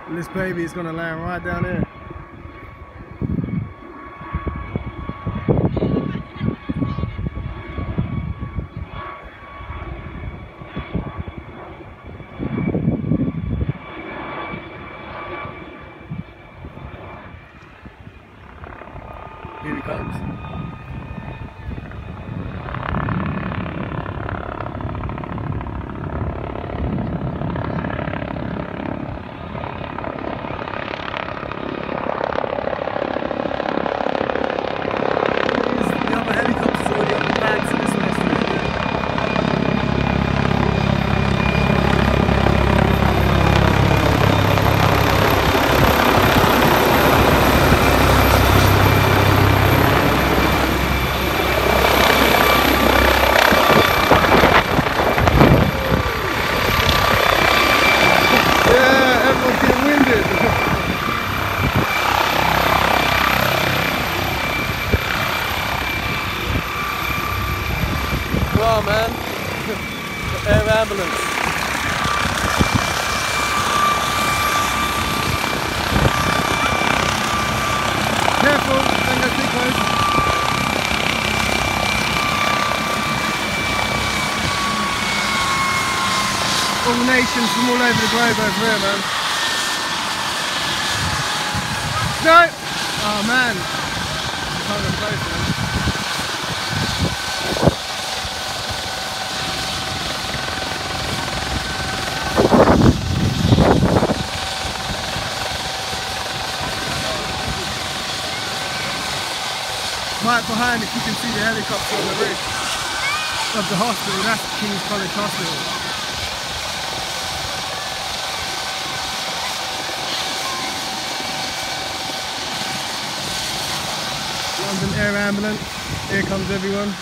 This baby is gonna land right down here. Here he comes. Wow, man. The air ambulance. Careful, don't go too close. All nations from all over the globe over here, man. No! Oh man. Can't go close, man. Right behind, if you can see the helicopter on the roof of the hospital, that's King's College Hospital. London Air Ambulance, here comes everyone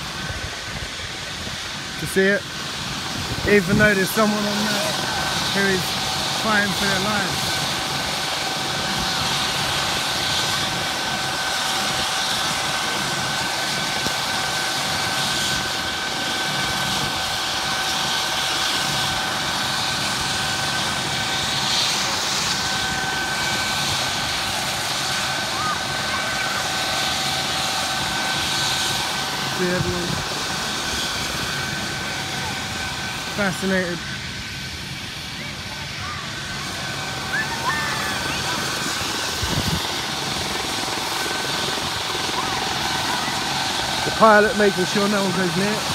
to see it. Even though there's someone on there who is fighting for their lives. See everyone fascinated. The pilot making sure no one goes near it.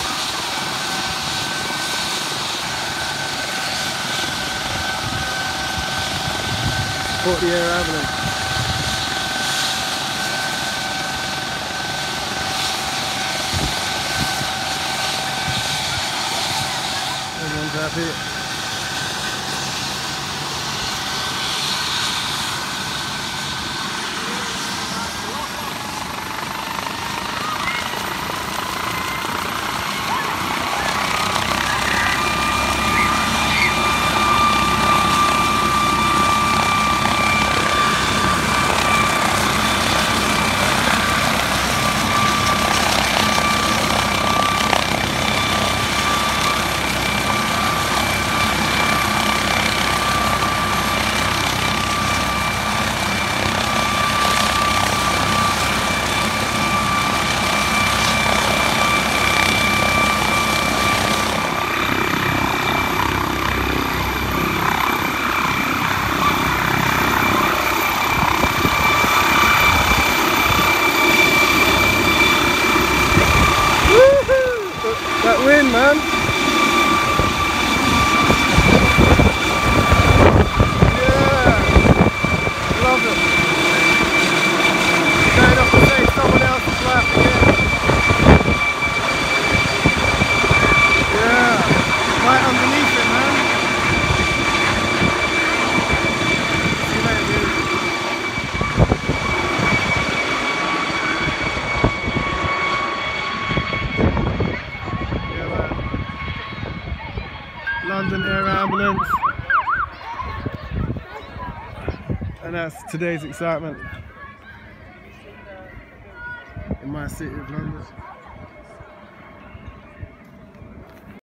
Support the air ambulance. Everyone's happy. That wind, man. Yeah. Love it. Going off to save someone else's life again. Yeah. Right underneath it, man. See you later, dude. London Air Ambulance, and that's today's excitement in my city of London.